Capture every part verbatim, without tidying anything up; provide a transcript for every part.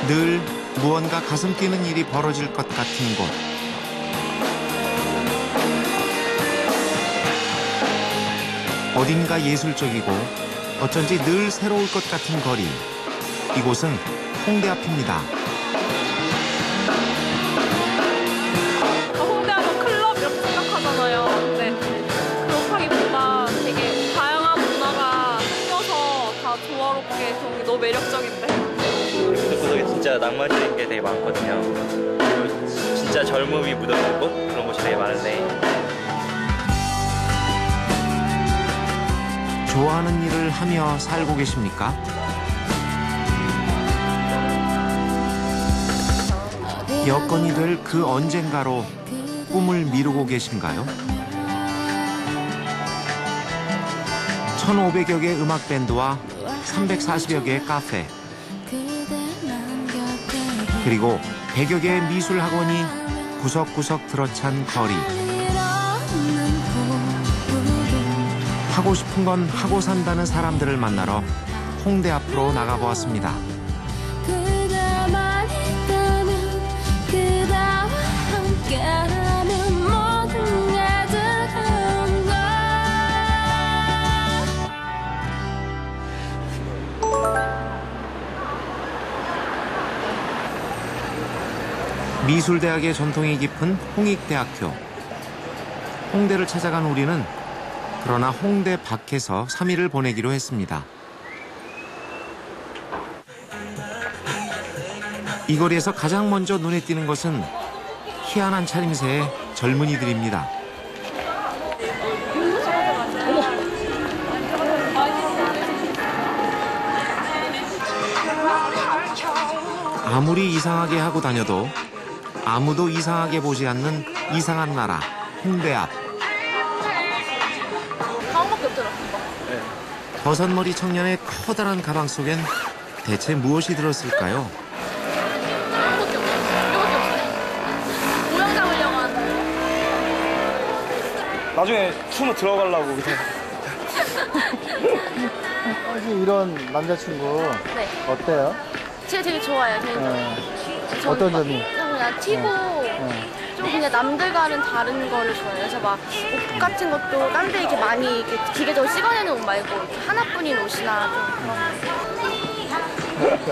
늘 무언가 가슴 뛰는 일이 벌어질 것 같은 곳. 어딘가 예술적이고 어쩐지 늘 새로울 것 같은 거리. 이곳은 홍대 앞입니다. 홍대 하면 클럽 이렇게 생각하잖아요. 근데 그렇다기보다 되게 다양한 문화가 섞여서 다 조화롭게 저기 너무 매력적인데. 구석구석에 진짜 낭만적인 게 되게 많거든요. 그리고 진짜 젊음이 묻어있고 그런 곳이 되게 많은데 좋아하는 일을 하며 살고 계십니까? 여건이 될 그 언젠가로 꿈을 미루고 계신가요? 천오백여 개의 음악 밴드와 삼백사십여 개의 카페, 그리고 백여 개의 미술 학원이 구석구석 들어찬 거리. 하고 싶은 건 하고 산다는 사람들을 만나러 홍대 앞으로 나가보았습니다. 그대만 있다면 그대와 함께라면 모든 게 들어간 미술대학의 전통이 깊은 홍익대학교. 홍대를 찾아간 우리는 그러나 홍대 밖에서 삼 일을 보내기로 했습니다. 이 거리에서 가장 먼저 눈에 띄는 것은 희한한 차림새의 젊은이들입니다. 아무리 이상하게 하고 다녀도 아무도 이상하게 보지 않는 이상한 나라, 홍대 앞. 버섯머리 청년의 커다란 가방 속엔 대체 무엇이 들었을까요? 이거밖에 없어요. 이거밖에 없어요. 모양 잡으려고 하는. 나중에 춤을 들어가려고 그냥. 혹시 이런 남자친구 네. 어때요? 제가 되게 좋아요. 되게 네. 저는 어떤 막 점이? 그냥 튀고 네. 좀 그냥 남들과는 다른 거를 좋아해요. 그래서 막 옷 같은 것도 딴 데 이렇게 많이 이렇게 기계적으로 찍어내는 옷 말고 이렇게 하나뿐인 옷이나 좀 그런 거.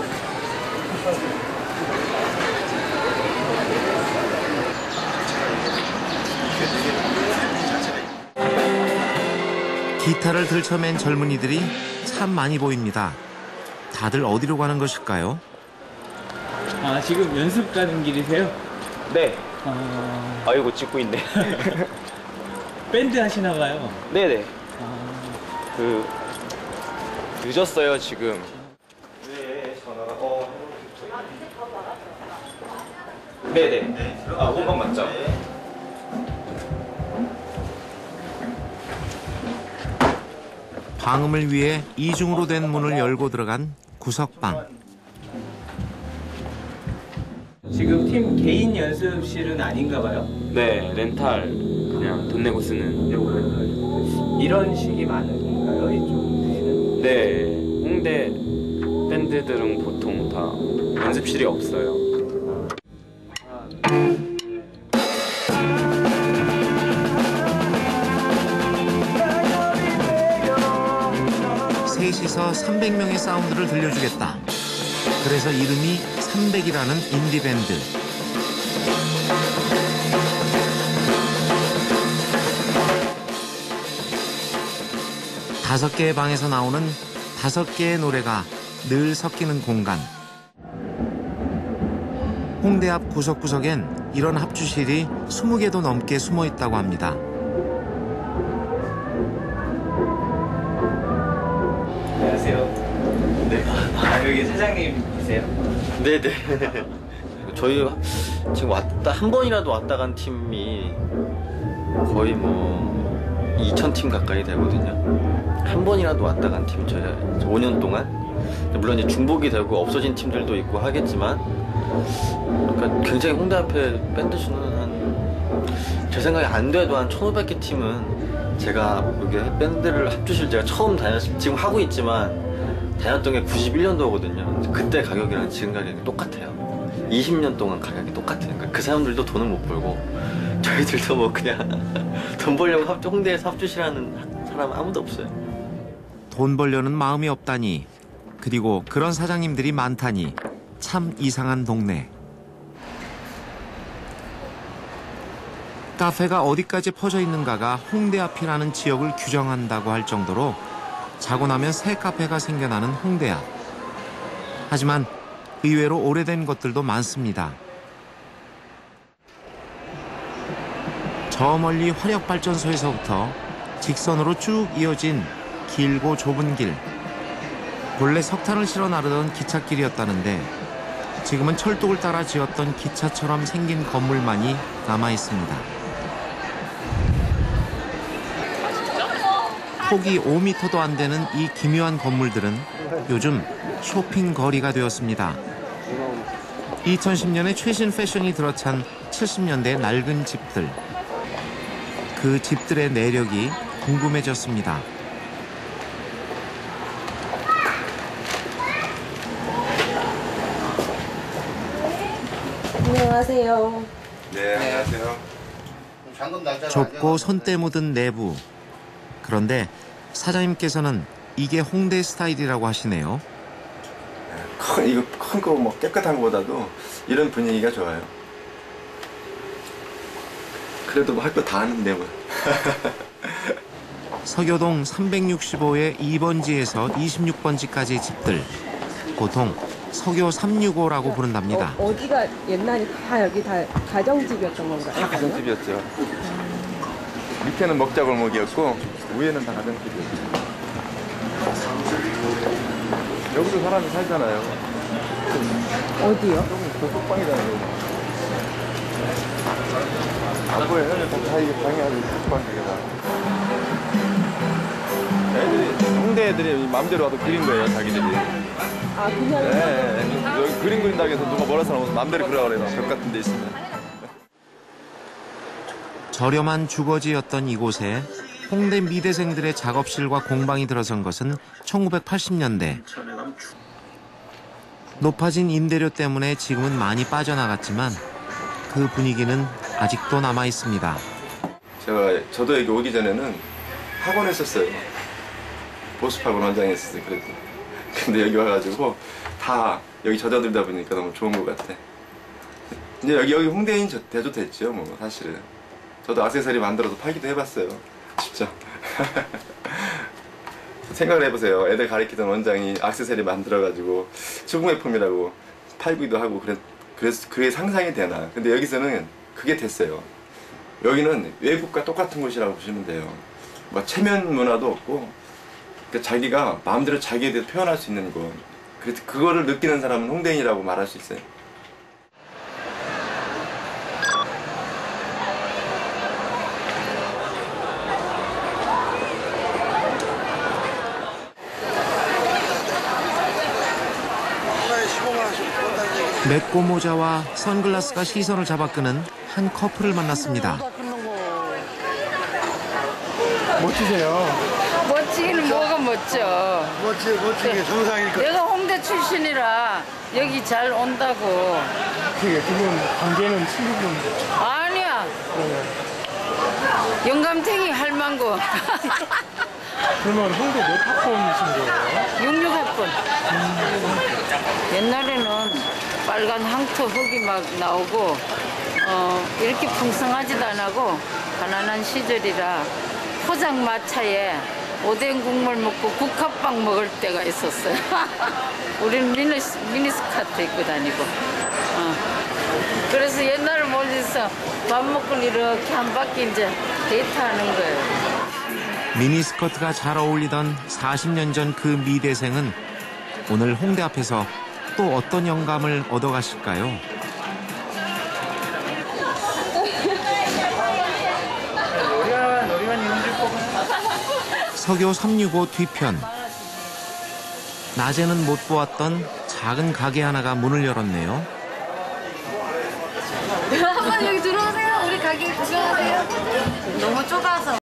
기타를 들쳐맨 젊은이들이 참 많이 보입니다. 다들 어디로 가는 것일까요? 아, 지금 연습 가는 길이세요? 네. 어... 아이고 찍고 있네. 밴드 하시나 봐요. 네네. 아... 그 늦었어요 지금. 네 전화가 어. 네네. 아 본방 맞죠? 방음을 위해 이중으로 된 문을 열고 들어간 구석방. 지금 팀 개인 연습실은 아닌가 봐요? 네 렌탈 그냥 돈 내고 쓰는. 이런 식이 많은가요? 이쪽? 네 홍대 밴드들은 보통 다 연습실이 없어요. 셋이서 삼백 명의 사운드를 들려주겠다. 그래서 이름이 삼백이라는 인디밴드. 다섯 개의 방에서 나오는 다섯 개의 노래가 늘 섞이는 공간. 홍대 앞 구석구석엔 이런 합주실이 스무 개도 넘게 숨어 있다고 합니다. 안녕하세요. 네. 아, 여기 사장님이세요? 네네. 저희 지금 왔다 한 번이라도 왔다 간 팀이 거의 뭐 이천 팀 가까이 되거든요. 한 번이라도 왔다 간 팀 저희 오 년 동안. 물론 이제 중복이 되고 없어진 팀들도 있고 하겠지만, 그러니까 굉장히 홍대 앞에 밴드 수는 한 제 생각에 안 돼도 한 천오백 개 팀은 제가 여기 밴드를 합주실 제가 처음 다녔 지금 하고 있지만 다녔던 게 구십일 년도거든요. 그때 가격이랑 지금 가격이 똑같아요. 이십 년 동안 가격이 똑같아요. 그러니까 그 사람들도 돈을 못 벌고 저희들도 뭐 그냥 돈 벌려고 합, 홍대에서 합주시라는 사람 아무도 없어요. 돈 벌려는 마음이 없다니, 그리고 그런 사장님들이 많다니 참 이상한 동네. 카페가 어디까지 퍼져 있는가가 홍대 앞이라는 지역을 규정한다고 할 정도로 자고 나면 새 카페가 생겨나는 홍대 앞. 하지만 의외로 오래된 것들도 많습니다. 저 멀리 화력발전소에서부터 직선으로 쭉 이어진 길고 좁은 길. 본래 석탄을 실어 나르던 기찻길이었다는데 지금은 철도를 따라 지었던 기차처럼 생긴 건물만이 남아 있습니다. 폭이 오 미터도 안 되는 이 기묘한 건물들은 요즘 쇼핑 거리가 되었습니다. 이천십 년에 최신 패션이 들어찬 칠십 년대 낡은 집들. 그 집들의 내력이 궁금해졌습니다. 안녕하세요. 네, 안녕하세요. 좁고 손때 묻은 내부. 그런데 사장님께서는 이게 홍대 스타일이라고 하시네요. 큰, 이거 큰 거 뭐 깨끗한 거보다도 이런 분위기가 좋아요. 그래도 뭐 할 거 다 하는데 뭐. 서교동 삼백육십오의 이 번지에서 이십육 번지까지의 집들. 보통 서교 삼백육십오라고 부른답니다. 어, 어디가 옛날에 다 여기 다 가정집이었던 건가요? 다 가정집이었죠. 음. 밑에는 먹자골목이었고 위에는 다 가정집이었죠. 여기도 사람이 살잖아요. 어디요? 저 속방이잖아요. 안 보여요? 다 이게 방해하고 속방 되게다. 애들이 홍대 애들이 마음대로 와서 그린 거예요, 자기들이. 아, 그냥. 네, 여기 그림 그린다고 해서 누가 뭐라 사람 마음대로 그려라 그래서 벽 같은 데 있으면. 저렴한 주거지였던 이곳에 홍대 미대생들의 작업실과 공방이 들어선 것은 천구백팔십 년대. 높아진 임대료 때문에 지금은 많이 빠져나갔지만 그 분위기는 아직도 남아 있습니다. 제가 저도 여기 오기 전에는 학원 했었어요. 보습학원 원장에 있었어요. 그래도. 근데 여기 와가지고 다 여기 젖어들다 보니까 너무 좋은 것 같아. 이제 여기 여기 홍대인 대조 됐죠, 뭐 사실은. 저도 액세서리 만들어서 팔기도 해봤어요. 직접. 생각을 해보세요. 애들 가르치던 원장이 액세서리 만들어가지고 수공예품이라고 팔기도 하고 그래, 그래서 그게 상상이 되나. 근데 여기서는 그게 됐어요. 여기는 외국과 똑같은 곳이라고 보시면 돼요. 뭐 체면 문화도 없고 그러니까 자기가 마음대로 자기에 대해서 표현할 수 있는 곳. 그래서 그거를 느끼는 사람은 홍대인이라고 말할 수 있어요. 맵고 모자와 선글라스가 시선을 잡아끄는 한 커플을 만났습니다. 멋지세요. 멋지기는 뭐가 멋져. 멋지, 멋지게 정상이니까. 내가 홍대 출신이라 여기 잘 온다고. 그게 지금 관계는 친구분. 아니야. 영감탱이 할망구. 그러면 홍대 몇 학번이신 거예요? 육십육 학번. 옛날에는 빨간 항토 흙이 막 나오고 어, 이렇게 풍성하지도 않고 가난한 시절이라 포장마차에 오뎅 국물 먹고 국화빵 먹을 때가 있었어요. 우리는 미니, 미니스커트 입고 다니고. 어. 그래서 옛날에 멀리서 밥 먹고 이렇게 한 바퀴 이제 데이트하는 거예요. 미니스커트가 잘 어울리던 사십 년 전 그 미대생은 오늘 홍대 앞에서 또 어떤 영감을 얻어가실까요? 서교 삼백육십오 뒤편. 낮에는 못 보았던 작은 가게 하나가 문을 열었네요. 한번 여기 들어오세요. 우리 가게 구경하세요. 너무 좁아서.